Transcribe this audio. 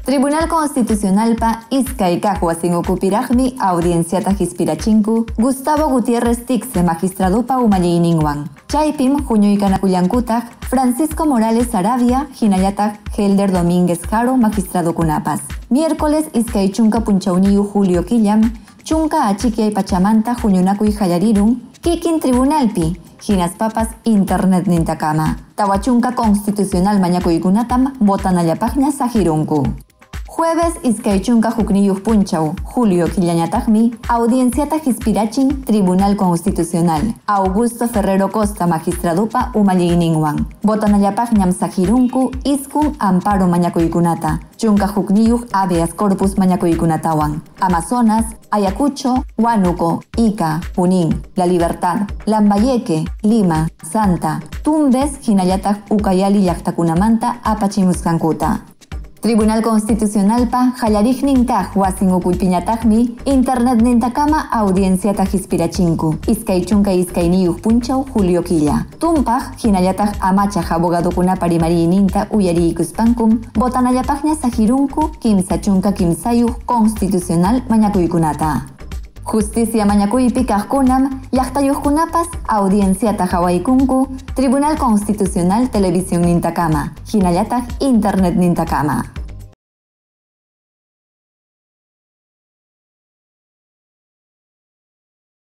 Tribunal Constitucionalpa iskay kaq wasin ukupiraqmi audienciata hispirachinku Gustavo Gutiérrez Tixe magistradopa umallininwan. Chaypim huñuykanakullankutaq Francisco Morales Arabia hinallataq Helder Domínguez Jaro magistrado kunapas. Miércoles iskay chunka punchawniyuq Julio Killam chunka achikyay pachamanta huñunakuy hallarirun kikin tribunalpi hinaspapas internet nintakama. Tawa chunka constitucional mañakuykunatam botanallapaqña sajirunku. Jueves iskay chunka hukniyuq punchaw Julio Killañataqmi audienciata hispirachin Tribunal Constitucional Augusto Ferrero Costa magistradopa umallininwan. Botanallapaqñam sajirunku iskun amparo mañakuykunata chunka hukniyuq habeas corpus mañakuykunatawan. Amazonas, Ayacucho, Huánuco, Ica, Junín, La Libertad, Lambayeque, Lima, Santa, Tumbes hinallataq Ucayali llaqtakunamanta apachimusqankuta. Tribunal Constitucionalpa hallarijnin kaq wasin ukuypiñataqmi internet nintakama audienciata hispirachinku iskay chunka iskayniyuq punchaw Julio Killa. Tumpaq hinallataq amachaq abogadokunapa rimariyninta uyariykuspankum botanallapaqña sajirunku kimsa chunka kimsayuq constitucional mañakuykunata. Justicia mañakuypi kaqkunam llaqtayuqkunapas audienciata hawaykunku Tribunal Constitucional Televisión nintakama hinallataq internet nintakama.